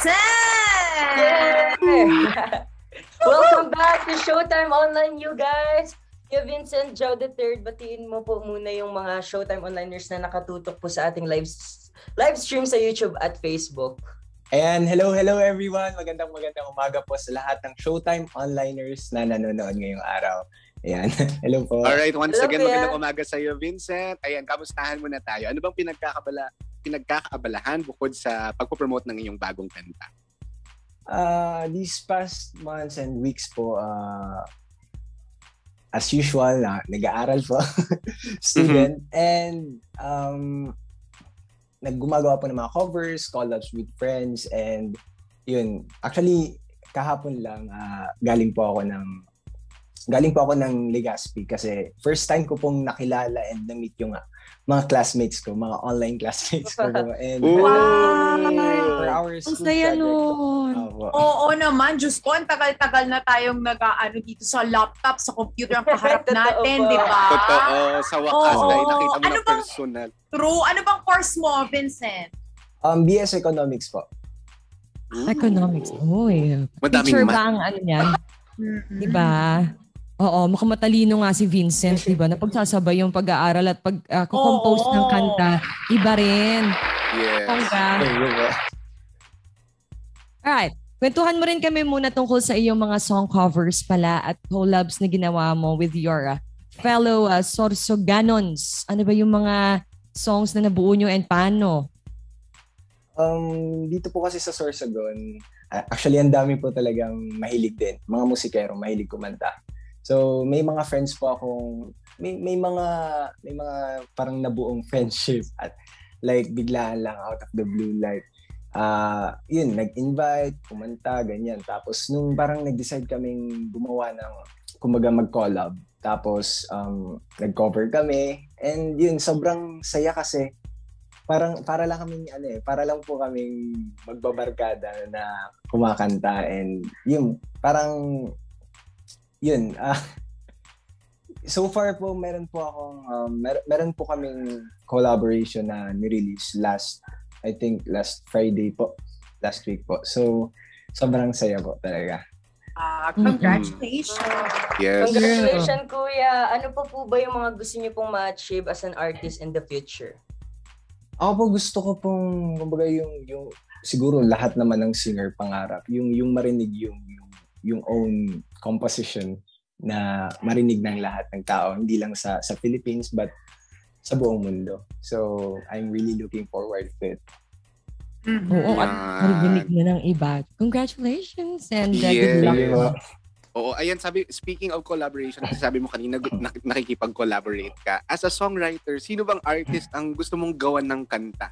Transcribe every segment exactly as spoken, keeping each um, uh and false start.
Vincent! Yeah! Welcome back to Showtime Online, you guys! Kaya Vincent, Joe the Third, batiin mo po muna yung mga Showtime Onliners na nakatutok po sa ating live, live stream sa YouTube at Facebook. Ayan, hello, hello everyone! Magandang magandang umaga po sa lahat ng Showtime Onliners na nanonood ngayong araw. Ayan, hello po. Alright, once hello, again, Pia. magandang umaga sa iyo, Vincent. Ayan, kamustahan muna tayo. Ano bang pinagkakabala, pinagkakaabalahan bukod sa pagpo-promote ng iyong bagong kanta? Uh, these past months and weeks po, uh, as usual, uh, nag-aaral po, student, mm-hmm. and um, naggumagawa po ng mga covers, collabs with friends, and yun, actually, kahapon lang, uh, galing po ako ng Galing po ako ng Legazpi kasi first time ko pong nakilala and na-meet yung uh, mga classmates ko, mga online classmates ko. And wow! For our school Ang saya nun. Oh, Oo naman, Diyos ko, ang tagal-tagal na tayong nag-ano dito sa laptop, sa computer ang kaharap natin, di ba? Totoo, sa wakas Oo. dahil nakita mo Ano ng bang- personal. True. Ano bang course mo, Vincent? Um, B S Economics po. Ooh. Economics. Uy. Madaming Teacher math. ba ang ano niyan? Mm-hmm. Diba? Oo, mukhang matalino nga si Vincent, diba? Na pagsasabay yung pag-aaral at pag-compose uh, ng kanta, iba rin. Yes. Congrats. Alright. Kwentuhan mo rin kami muna tungkol sa iyong mga song covers pala at collabs na ginawa mo with your uh, fellow uh, Sorsoganons. Ano ba yung mga songs na nabuo nyo and paano? Um, dito po kasi sa Sorsogon, uh, actually ang dami po talagang mahilig din. Mga musikero, mahilig kumanta. So may mga friends po akong may may mga may mga parang nabuong friendship at like biglaan lang out of the blue like uh yun nag-invite, kumanta ganyan. Tapos nung parang nag-decide kaming gumawa ng kumbaga mag-collab. Tapos um nag-cover kami and yun sobrang saya kasi parang para lang kaming ano eh, para lang po kaming magbabarkada na kumakanta and yun parang yun, uh, so far po meron po akong um, mer- meron po kaming collaboration na ni-release last I think last Friday po, last week po. So sobrang saya po talaga. Uh, congratulations. Mm-hmm. Yes. Congratulations, Kuya. Ano po po ba yung mga gusto niyo pong ma-achieve as an artist in the future? Ako po gusto ko pong kumbaga yung yung siguro lahat naman ng singer pangarap, yung yung marinig yung yung yung own composition na marinig ng lahat ng tao, hindi lang sa sa Philippines but sa buong mundo. So, I'm really looking forward to it. Mm-hmm. Oo, at marinig na ng iba. Congratulations and uh, Yes. good luck. Oo, ayan, sabi, speaking of collaboration, kasi sabi mo kanina, nak- nakikipag-collaborate ka. As a songwriter, sino bang artist ang gusto mong gawan ng kanta?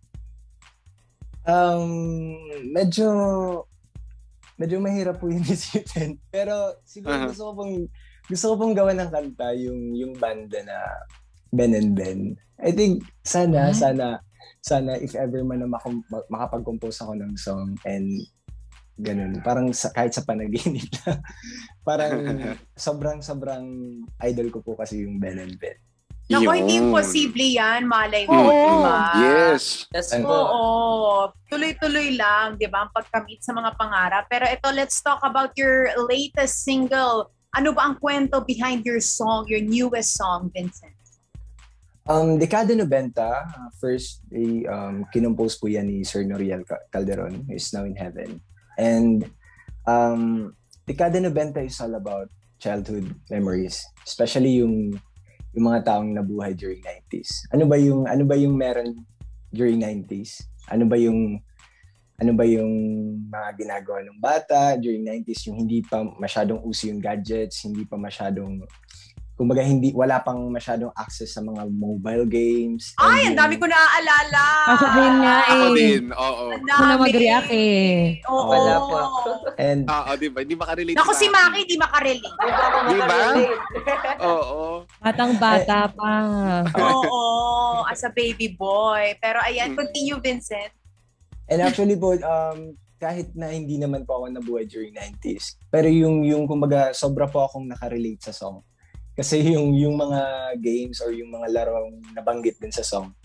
Um, medyo medyo mahirap po yung isipin. Pero siguro uh-huh. gusto ko pong gusto ko pong gawan ng kanta yung yung banda na Ben and Ben. I think sana uh-huh. sana sana if ever man na makum- makapag-compose ako ng song and ganun. Parang sa, kahit sa panaginip lang. Parang sobrang sobrang idol ko po kasi yung Ben and Ben. Naku, hindi imposible yan. Malay mo, oh, diba? Yes. Yes Oo. Oh, tuloy-tuloy lang, di ba? Ang pagkamit sa mga pangarap. Pero ito, let's talk about your latest single. Ano ba ang kwento behind your song, your newest song, Vincent? Um, Dekada Nobenta, uh, first, eh, um, kinompose po yan ni Sir Noriel Calderon, who is now in heaven. And um, Dekada Nobenta is all about childhood memories, especially yung yung mga taong nabuhay during nineties. Ano ba yung ano ba yung meron during nineties? Ano ba yung ano ba yung mga ginagawa ng bata during nineties, yung hindi pa masyadong uso yung gadgets, hindi pa masyadong kumbaga hindi wala pang masyadong access sa mga mobile games. Ay, ang dami ko naaalala. Ako din nga eh. Ako din, oo. Ang Ako na dami. mag-react eh. Oo. Wala pa. And Oo, di ba? Hindi makarelate. Naku, si Maki, di makarelate. Hindi ba ako Di ba? makarelate? Oo. Batang-bata pa. Oo, as a baby boy. Pero ayan, continue, Vincent. And actually po, um, kahit na hindi naman po ako nabuhay during nineties, pero yung, yung kumbaga, sobra po akong nakarelate sa song. Kasi yung, yung mga games or yung mga larong nabanggit din sa song,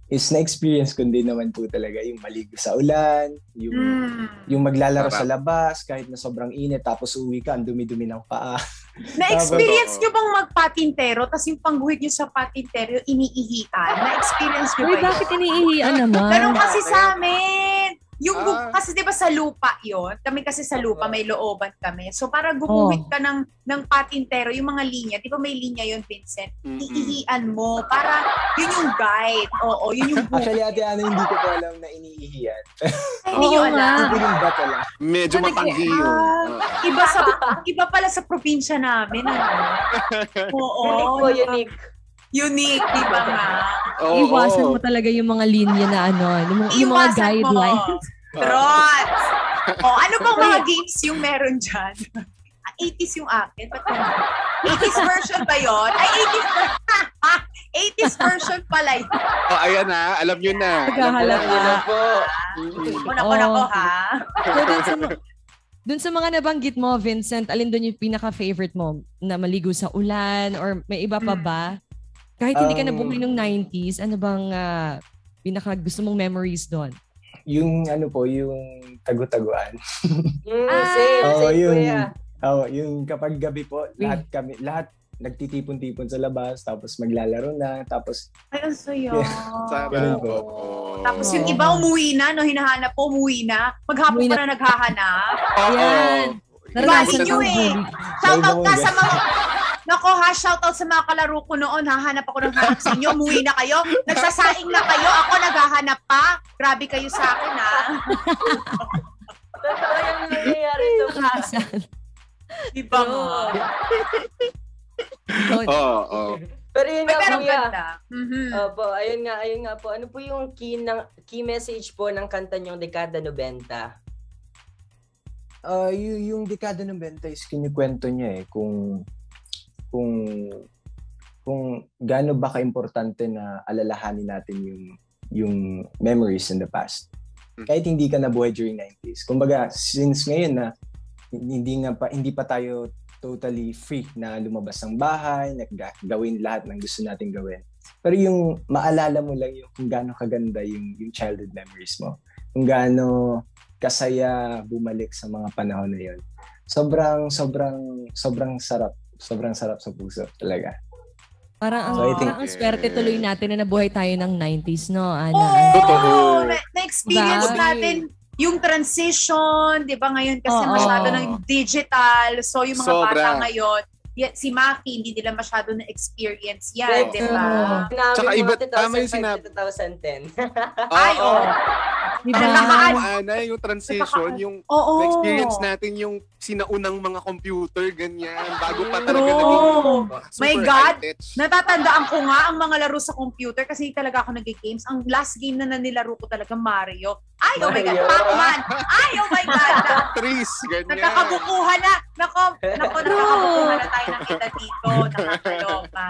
is na-experience ko din naman po talaga yung maligo sa ulan, yung, mm. yung maglalaro Sarap. sa labas kahit na sobrang init tapos uwi ka, ang dumi-dumi ng paa. Na-experience nyo bang magpatintero tapos yung pangguhit nyo sa patintero iniihian? Na-experience nyo ba yun? Bakit iniihian naman? Ganun kasi sa amin. Yung ah. kasi 'di ba sa lupa 'yon? Kami kasi sa lupa may looban kami. So para guguhit ka ng ng patintero, yung mga linya, 'di ba may linya 'yon, Vincent? Mm-hmm. Iihian mo para yun yung guide. Oo, yun yung guhit. Actually, Ate Ana, hindi ko pa alam na iniihian. Hindi nyo alam. Hindi yung bata lang. Medyo matanggi yun. Ah, iba sa iba pala sa probinsya namin, ano? Oo. Unique po, unique. Unique, di ba nga? Oh, Iwasan oh. mo talaga yung mga linya na ano, yung, yung mga guidelines. Trots! O, ano pang mga games yung meron dyan? eighties yung akin. eighties version ba yun? Ay, eighties, eighties version pala yun. Oh, ayan na. Alam nyo na. Naghahalap na po. Una-una ko, ha? So, dun sa, dun sa mga nabanggit mo, Vincent, alin dun yung pinaka-favorite mo? Na maligo sa ulan or may iba pa ba? Kahit hindi ka Um, nabuhay nung nineties, ano bang uh, pinaka gusto mong memories doon? Yung ano po, yung tagu-taguan. Mm, same, oh, same yung, kuya. Oh, yung kapag gabi po, lahat kami, lahat nagtitipon-tipon sa labas, tapos maglalaro na, tapos... Ay, ang saya. Ganun po. Tapos yung iba umuwi na, no, hinahanap po, umuwi na. Maghapon pa na naghahanap. Ayan. Ibasin nyo eh. Shoutout ka sa mga... Nako ha, shoutout sa mga kalaro ko noon. Hahanap ako ng hanap sa inyo. Umuwi na kayo. Nagsasaing na kayo. Ako naghahanap pa. Grabe kayo sa akin, ha? Totoo yung nangyayari sa kasan. Diba nga? Oo, oo. Pero yun nga, pero kuya. ganda. Mm-hmm. Opo, ayun nga, ayun nga po. Ano po yung key, ng, key message po ng kanta niyong Dekada nobenta? Uh, y- yung dekada ng benta is kinikwento niya eh kung kung kung gaano ba ka-importante na alalahanin natin yung yung memories in the past. Kahit hindi ka nabuhay during nineties. Kumbaga, since ngayon na hindi nga pa hindi pa tayo totally free na lumabas ng bahay, gawin lahat ng gusto nating gawin. Pero yung maalala mo lang yung kung gaano kaganda yung yung childhood memories mo. Kung gaano kasaya bumalik sa mga panahon na yun. Sobrang sobrang sobrang sarap. Sobrang sarap sa puso talaga. Parang ang, so, think, parang ang swerte tuloy natin na nabuhay tayo ng nineties, no, Ana? Oo! Oh, na-experience Grabe. natin yung transition, di ba ngayon kasi Oo. masyado ng digital. So yung mga Sobra. bata ngayon, y- si Maki, hindi nila masyado na-experience yan, Like, di ba? Tsaka Namin iba, mga tama yung two thousand five sinabi. to twenty ten. Ay, oo. Diba? Nakakaan- Mo, Ana, yung transition, yung Oo. na-experience natin yung sinaunang mga computer, ganyan. Bago pa talaga True. naging super My God. high-tech. Natatandaan ko nga ang mga laro sa computer kasi talaga ako nag-games. Ang last game na nanilaro ko talaga Mario. Ay, oh my God, Mario. Pac-Man. Ay, oh my God. Tris, ganyan. Nagkakabukuhan na. Nako, nako, nagkakabukuhan na tayo nakita dito. Nakakaloka.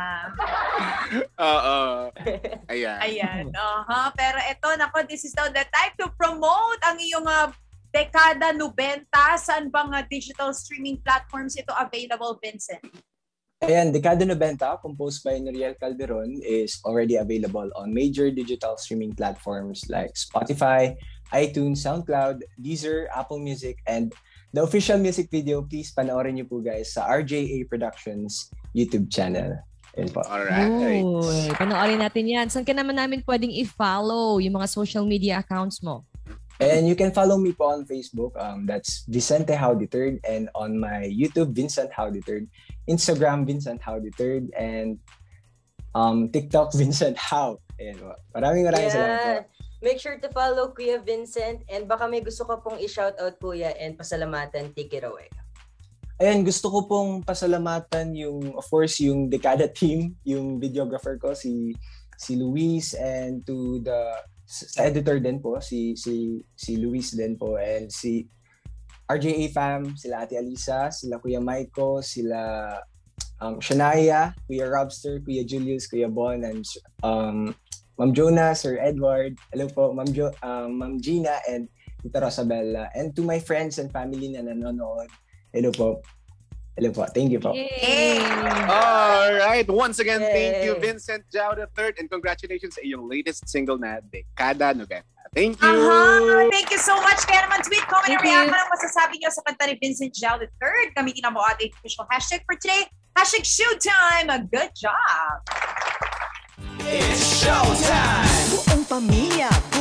Oo. Ayan. Ayan. Uh-huh. Pero eto, nako, this is now the time to promote ang iyong uh, Dekada nobenta. Saan bang uh, digital streaming platforms ito available, Vincent? Ayan, Dekada nobenta, composed by Noriel Calderon, is already available on major digital streaming platforms like Spotify, iTunes, SoundCloud, Deezer, Apple Music, and the official music video, please panoorin niyo po guys sa R J A Productions YouTube channel. Ayan po. Alright. Uy, panoorin natin yan. Saan ka naman namin pwedeng i-follow yung mga social media accounts mo? And you can follow me po on Facebook. Um, that's Vicente How the Third, and on my YouTube, Vincent How the Third, Instagram, Vincent How the Third, and um, TikTok, Vincent How. Ayan po. Maraming maraming Yeah. salamat po. Make sure to follow Kuya Vincent, and baka may gusto ka pong i-shoutout, Kuya, and pasalamatan. Take it away. Ayan, gusto ko pong pasalamatan yung, of course, yung Dekada team, yung videographer ko, si si Luis, and to the sa editor din po, si si si Luis din po, and si R J A fam, sila Ate Alisa, sila Kuya Maiko, sila um, Shania, Kuya Robster, Kuya Julius, Kuya Bon, and um, Ma'am Jonah, Sir Edward, hello po, Ma'am, jo, um, Ma'am Gina, and Tita Rosabella, and to my friends and family na nanonood, hello po. Hello po. Thank you po. Yay! All right. Once again, Yay. thank you, Vincent Zhao the third, and congratulations sa iyong latest single na Dekada Noventa. Thank you. Aha! Thank you so much. Kaya naman tweet, comment, and Thank react you. na lang masasabi niyo sa kanta ni Vincent Zhao the third. Gamitin ang mga ating official hashtag for today. Hashtag Showtime. A good job. It's showtime! Buong pamilya,